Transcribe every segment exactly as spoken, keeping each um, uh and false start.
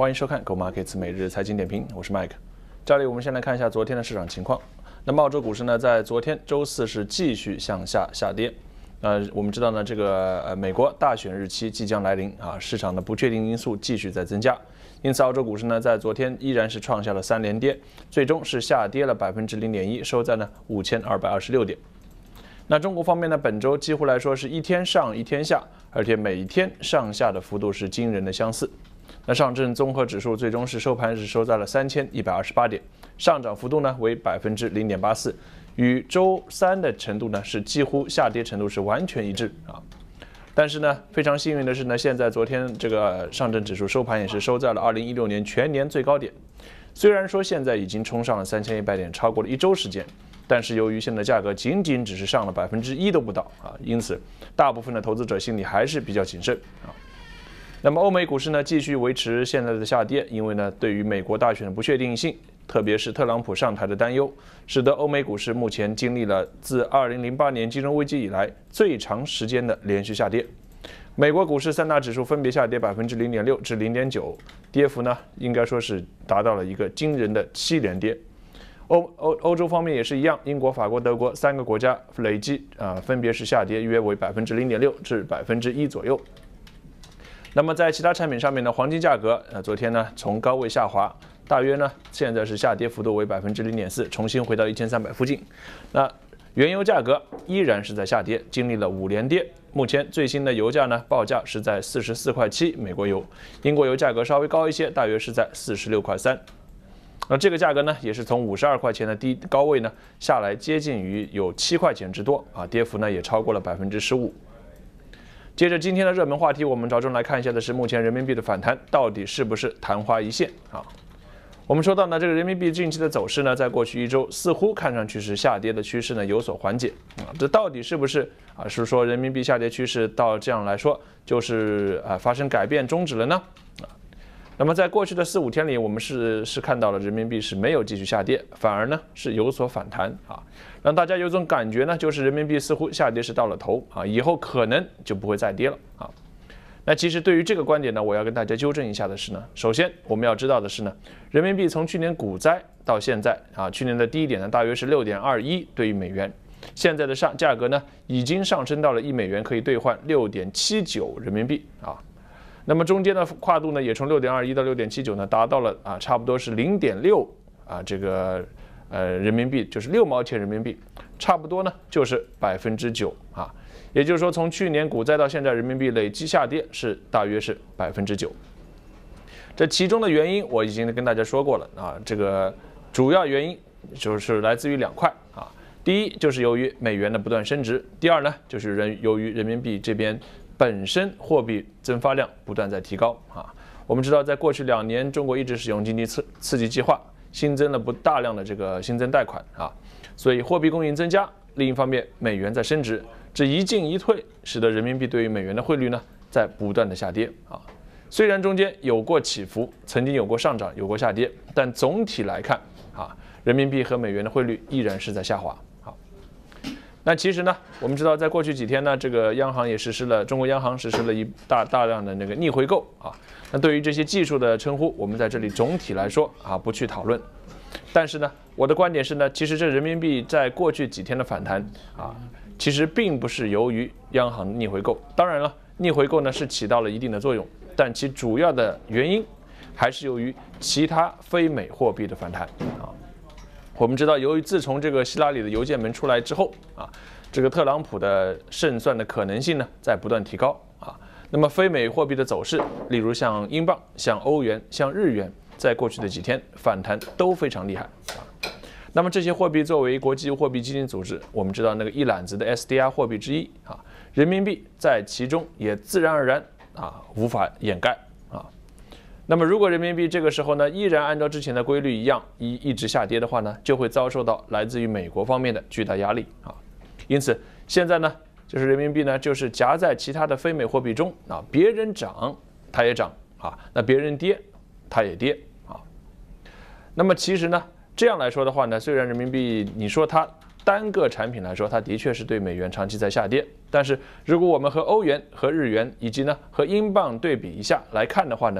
欢迎收看《Go Markets 每日财经点评》，我是 Mike。这里我们先来看一下昨天的市场情况。那么澳洲股市呢，在昨天周四是继续向下下跌。呃，我们知道呢，这个呃美国大选日期即将来临啊，市场的不确定因素继续在增加，因此澳洲股市呢在昨天依然是创下了三连跌，最终是下跌了百分之零点一，收在呢五千二百二十六点。那中国方面呢，本周几乎来说是一天上一天下，而且每天上下的幅度是惊人的相似。那上证综合指数最终是收盘是收在了三千一百二十八点，上涨幅度呢为百分之零点八四，与周三的程度呢是几乎下跌程度是完全一致啊。但是呢，非常幸运的是呢，现在昨天这个上证指数收盘也是收在了二零一六年全年最高点。虽然说现在已经冲上了三千一百点，超过了一周时间，但是由于现在价格仅仅只是上了百分之一都不到啊，因此大部分的投资者心里还是比较谨慎啊。那么欧美股市呢，继续维持现在的下跌，因为呢，对于美国大选的不确定性，特别是特朗普上台的担忧，使得欧美股市目前经历了自二零零八年金融危机以来最长时间的连续下跌。美国股市三大指数分别下跌百分之零点六至零点九，跌幅呢应该说是达到了一个惊人的七连跌。欧欧欧洲方面也是一样，英国、法国、德国三个国家累计啊、呃、分别是下跌约为百分之零点六至百分之一左右。那么在其他产品上面呢，黄金价格呃昨天呢从高位下滑，大约呢现在是下跌幅度为百分之零点四，重新回到一千三百附近。那原油价格依然是在下跌，经历了五连跌。目前最新的油价呢报价是在四十四块七美国油，英国油价格稍微高一些，大约是在四十六块三。那这个价格呢也是从五十二块钱的低高位呢下来，接近于有七块钱之多啊，跌幅呢也超过了百分之十五。接着今天的热门话题，我们着重来看一下的是目前人民币的反弹到底是不是昙花一现啊？我们说到呢，这个人民币近期的走势呢，在过去一周似乎看上去是下跌的趋势呢有所缓解啊，这到底是不是啊？是说人民币下跌趋势到这样来说就是啊发生改变终止了呢？啊，那么在过去的四五天里，我们是是看到了人民币是没有继续下跌，反而呢是有所反弹啊。让大家有种感觉呢，就是人民币似乎下跌是到了头啊，以后可能就不会再跌了啊。那其实对于这个观点呢，我要跟大家纠正一下的是呢，首先我们要知道的是呢，人民币从去年股灾到现在啊，去年的低点呢大约是六点二一对于美元，现在的上价格呢已经上升到了一美元可以兑换六点七九人民币啊。那么中间的跨度呢也从六点二一到六点七九呢达到了啊差不多是零点六啊这个。呃，人民币就是六毛钱人民币，差不多呢就是百分之九啊，也就是说从去年股灾到现在，人民币累计下跌是大约是百分之九。这其中的原因我已经跟大家说过了啊，这个主要原因就是来自于两块啊，第一就是由于美元的不断升值，第二呢就是人由于人民币这边本身货币增发量不断在提高啊。我们知道，在过去两年，中国一直使用经济刺刺激计划。新增了不大量的这个新增贷款啊，所以货币供应增加。另一方面，美元在升值，这一进一退，使得人民币对于美元的汇率呢在不断的下跌啊。虽然中间有过起伏，曾经有过上涨，有过下跌，但总体来看啊，人民币和美元的汇率依然是在下滑。好，那其实呢，我们知道，在过去几天呢，这个央行也实施了，中国央行实施了一大大量的那个逆回购啊。那对于这些技术的称呼，我们在这里总体来说啊不去讨论。但是呢，我的观点是呢，其实这人民币在过去几天的反弹啊，其实并不是由于央行逆回购。当然了，逆回购呢是起到了一定的作用，但其主要的原因还是由于其他非美货币的反弹啊。我们知道，由于自从这个希拉里的邮件门出来之后啊，这个特朗普的胜算的可能性呢在不断提高啊。那么非美货币的走势，例如像英镑、像欧元、像日元，在过去的几天反弹都非常厉害啊。那么这些货币作为国际货币基金组织，我们知道那个一揽子的 S D R 货币之一啊，人民币在其中也自然而然啊无法掩盖啊。那么如果人民币这个时候呢依然按照之前的规律一样一一直下跌的话呢，就会遭受到来自于美国方面的巨大压力啊。因此现在呢。就是人民币呢，就是夹在其他的非美货币中啊，别人涨它也涨啊，那别人跌它也跌啊。那么其实呢，这样来说的话呢，虽然人民币你说它单个产品来说，它的确是对美元长期在下跌，但是如果我们和欧元、和日元以及呢和英镑对比一下来看的话呢，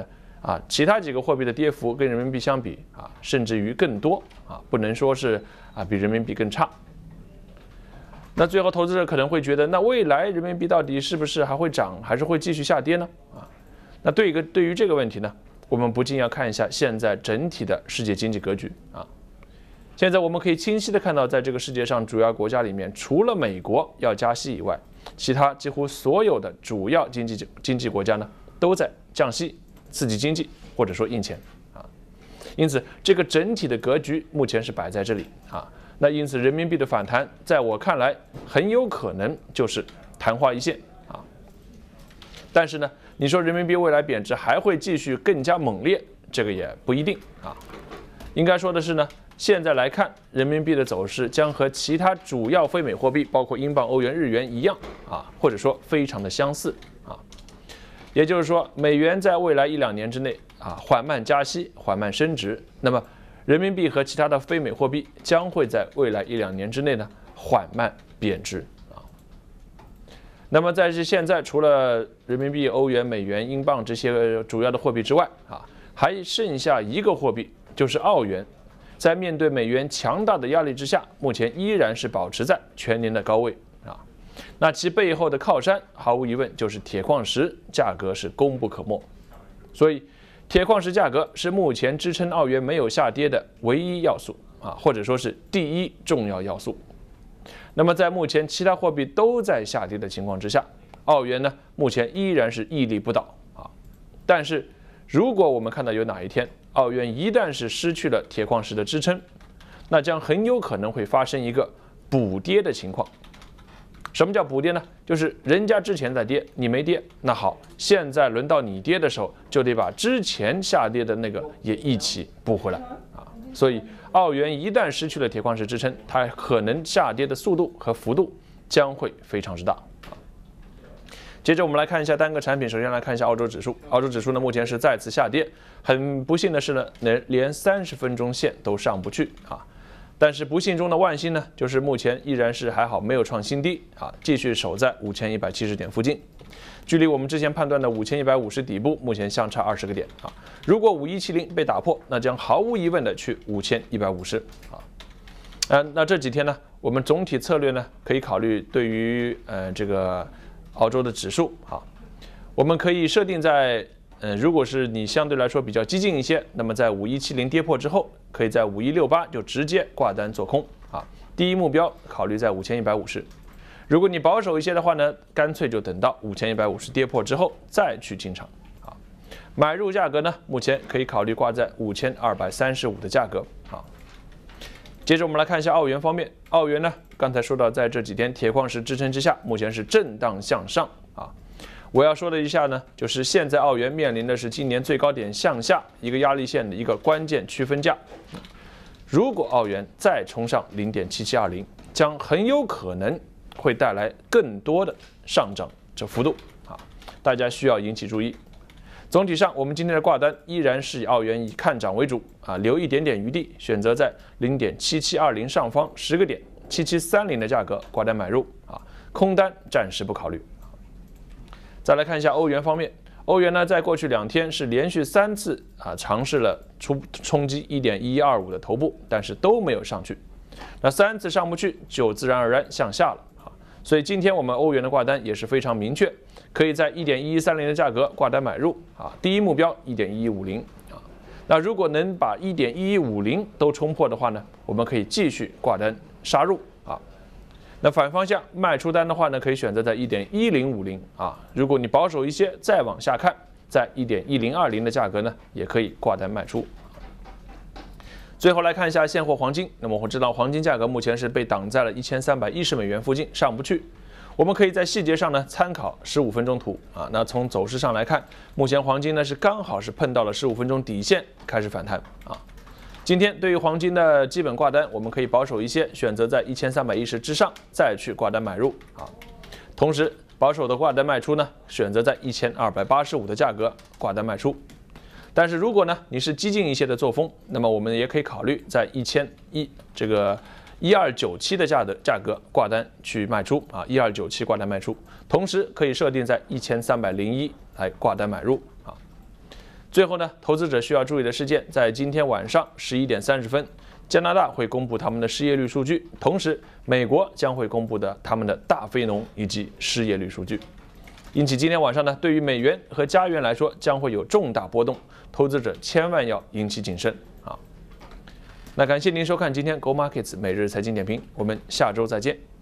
啊，其他几个货币的跌幅跟人民币相比啊，甚至于更多啊，不能说是啊比人民币更差。那最后投资者可能会觉得，那未来人民币到底是不是还会涨，还是会继续下跌呢？啊，那对一个对于这个问题呢，我们不禁要看一下现在整体的世界经济格局啊。现在我们可以清晰的看到，在这个世界上主要国家里面，除了美国要加息以外，其他几乎所有的主要经济经济国家呢，都在降息、刺激经济或者说印钱啊。因此，这个整体的格局目前是摆在这里啊。那因此，人民币的反弹，在我看来，很有可能就是昙花一现啊。但是呢，你说人民币未来贬值还会继续更加猛烈，这个也不一定啊。应该说的是呢，现在来看，人民币的走势将和其他主要非美货币，包括英镑、欧元、日元一样啊，或者说非常的相似啊。也就是说，美元在未来一两年之内啊，缓慢加息、缓慢升值，那么人民币和其他的非美货币将会在未来一两年之内呢缓慢贬值啊。那么在这现在，除了人民币、欧元、美元、英镑这些主要的货币之外啊，还剩下一个货币，就是澳元。在面对美元强大的压力之下，目前依然是保持在全年的高位啊。那其背后的靠山，毫无疑问就是铁矿石价格是功不可没。所以，铁矿石价格是目前支撑澳元没有下跌的唯一要素啊，或者说是第一重要要素。那么在目前其他货币都在下跌的情况之下，澳元呢目前依然是屹立不倒啊。但是如果我们看到有哪一天澳元一旦是失去了铁矿石的支撑，那将很有可能会发生一个补跌的情况。什么叫补跌呢？就是人家之前在跌，你没跌，那好，现在轮到你跌的时候，就得把之前下跌的那个也一起补回来啊。所以澳元一旦失去了铁矿石支撑，它可能下跌的速度和幅度将会非常之大。接着我们来看一下单个产品，首先来看一下澳洲指数，澳洲指数呢目前是再次下跌，很不幸的是呢，连三十分钟线都上不去啊。但是不幸中的万幸呢，就是目前依然是还好没有创新低啊，继续守在五千一百七十点附近，距离我们之前判断的五千一百五十底部目前相差二十个点啊。如果五一七零被打破，那将毫无疑问的去五千一百五十啊。呃，那这几天呢，我们总体策略呢可以考虑对于呃这个澳洲的指数啊，我们可以设定在呃，如果是你相对来说比较激进一些，那么在五一七零跌破之后，可以在五一六八就直接挂单做空啊。第一目标考虑在五千一百五十。如果你保守一些的话呢，干脆就等到五千一百五十跌破之后再去进场啊。买入价格呢，目前可以考虑挂在五千二百三十五的价格啊。接着我们来看一下澳元方面，澳元呢，刚才说到在这几天铁矿石支撑之下，目前是震荡向上啊。我要说的一下呢，就是现在澳元面临的是今年最高点向下一个压力线的一个关键区分价。如果澳元再冲上 零点七七二零，将很有可能会带来更多的上涨这幅度啊，大家需要引起注意。总体上，我们今天的挂单依然是以澳元以看涨为主啊，留一点点余地，选择在 零点七七二零上方十个点七七三零的价格挂单买入啊，空单暂时不考虑。再来看一下欧元方面，欧元呢在过去两天是连续三次啊尝试了出冲击 一点一一二五 的头部，但是都没有上去。那三次上不去，就自然而然向下了啊。所以今天我们欧元的挂单也是非常明确，可以在 一点一一三零的价格挂单买入啊，第一目标 一点一一五零 啊。那如果能把 一点一一五零 都冲破的话呢，我们可以继续挂单杀入啊。那反方向卖出单的话呢，可以选择在 一点一零五零 啊。如果你保守一些，再往下看，在 一点一零二零 的价格呢，也可以挂单卖出。最后来看一下现货黄金，那么我们知道黄金价格目前是被挡在了一千三百一十美元附近，上不去。我们可以在细节上呢参考十五分钟图啊。那从走势上来看，目前黄金呢是刚好是碰到了十五分钟底线开始反弹啊。今天对于黄金的基本挂单，我们可以保守一些，选择在一千三百一十之上再去挂单买入啊。同时，保守的挂单卖出呢，选择在一千二百八十五的价格挂单卖出。但是如果呢你是激进一些的作风，那么我们也可以考虑在一千一这个一二九七的价的价格挂单去卖出啊，一二九七挂单卖出。同时可以设定在一千三百零一来挂单买入啊。 最后呢，投资者需要注意的事件，在今天晚上十一点三十分，加拿大会公布他们的失业率数据，同时美国将会公布的他们的大非农以及失业率数据。因此今天晚上呢，对于美元和加元来说将会有重大波动，投资者千万要引起谨慎啊。那感谢您收看今天 Go Markets 每日财经点评，我们下周再见。